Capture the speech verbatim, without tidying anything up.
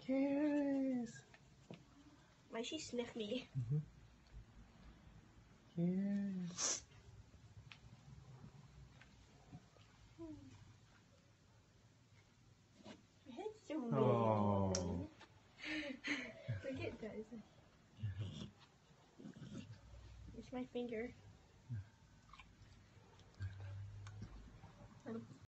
Caris. Why is she sniffy? Mm-hmm. Caris. Your head's so mean. Oh. Look at that. It's my finger.